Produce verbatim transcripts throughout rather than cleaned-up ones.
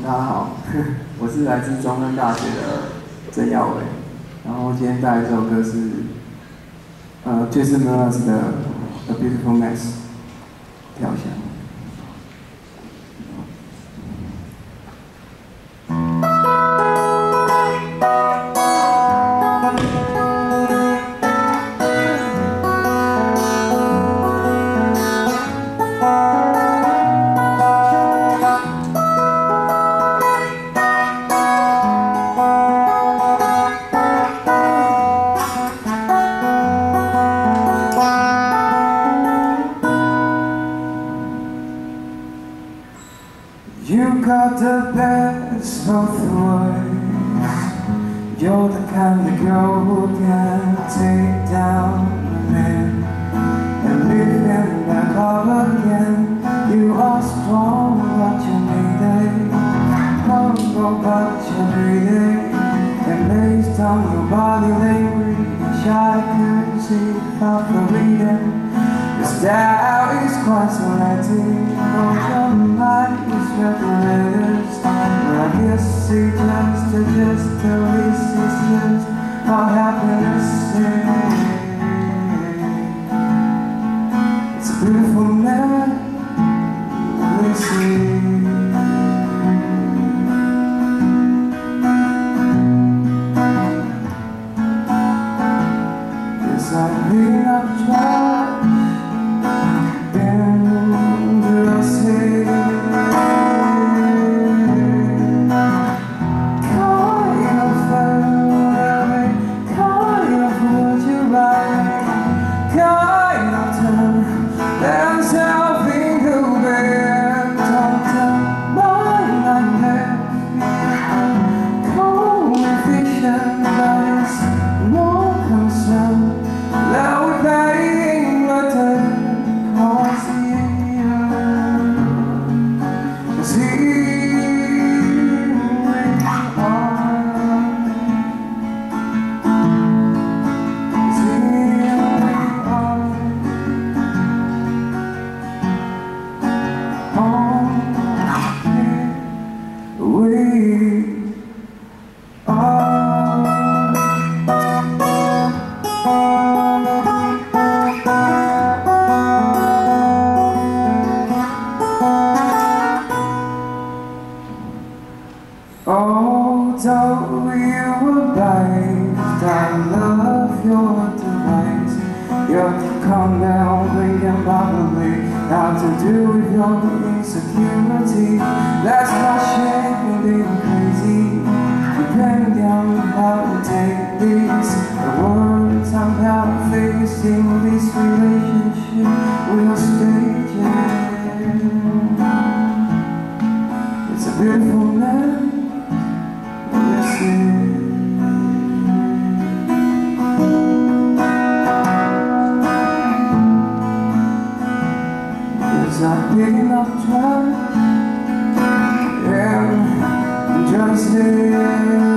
大家好，我是来自中山大学的曾耀伟，然后今天带来这首歌是呃 Jason Mraz 的《A Beautiful Mess》，跳一下。 You got the best of words. You're the kind of girl who can take down a man and live him back up again. You are strong, but you need it. Powerful, but you're breathing. And based on your body language, I can see how the reading. Your style is quite selective. Your mind is regulators. But I guess it just just the least is just how happiness is. It's a beautiful man. Listen. Yes, I've been up twice. Although you were biased, I love your device. You can calm down, quick and probably how to do with your insecurity. That's my shame in being crazy. Depending on how to take this. The words I'm now facing, this relationship will staging. It's a beautiful man. I've been up twice and just there.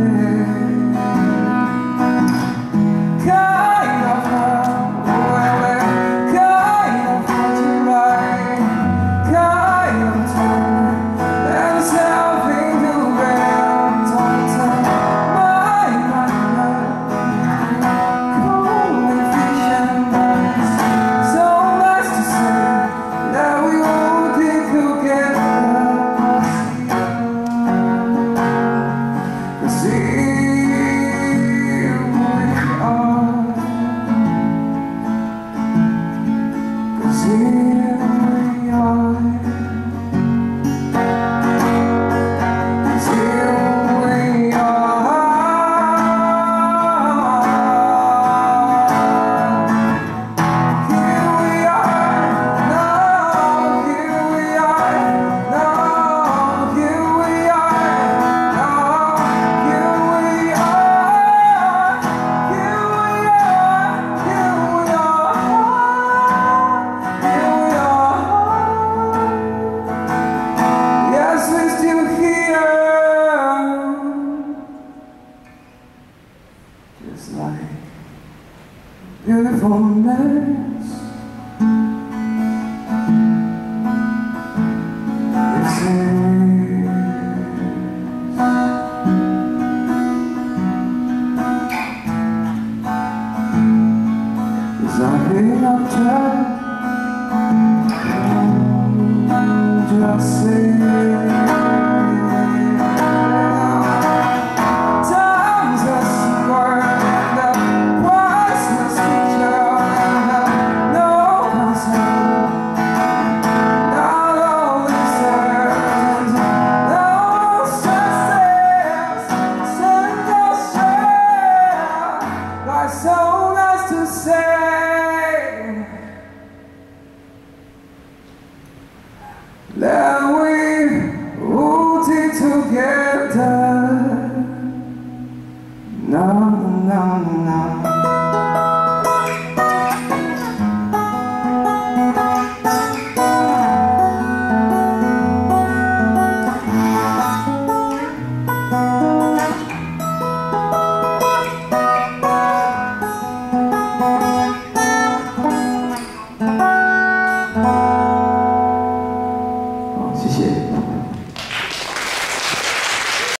Kind of how, well, kind of what you like, kind of turn and something to bear. Don't tell my mind, cold and fiction nice, so nice to say. That we won't be together. Cause here we are. Cause here we are. Cause here we are. Here we are. No. Here we are, no, here we are, here we are, here we are, here we are. Yes, we're still here, just like beautiful mess. It's that we hold it together.